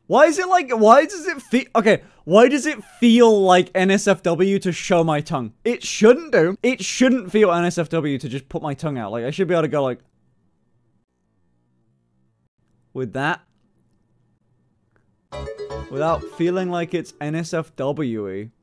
Why is it like, why does it feel, okay, why does it feel like NSFW to show my tongue? It shouldn't do. It shouldn't feel NSFW to just put my tongue out. Like, I should be able to go like, with that. Without feeling like it's NSFW-y.